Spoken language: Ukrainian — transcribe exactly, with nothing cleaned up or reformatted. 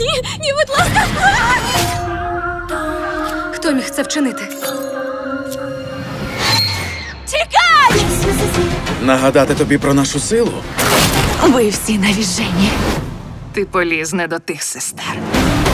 ні, будь ласка! Хто міг це вчинити? Тікай! Нагадати тобі про нашу силу? Ви всі навіжені. Ти поліз не до тих сестер.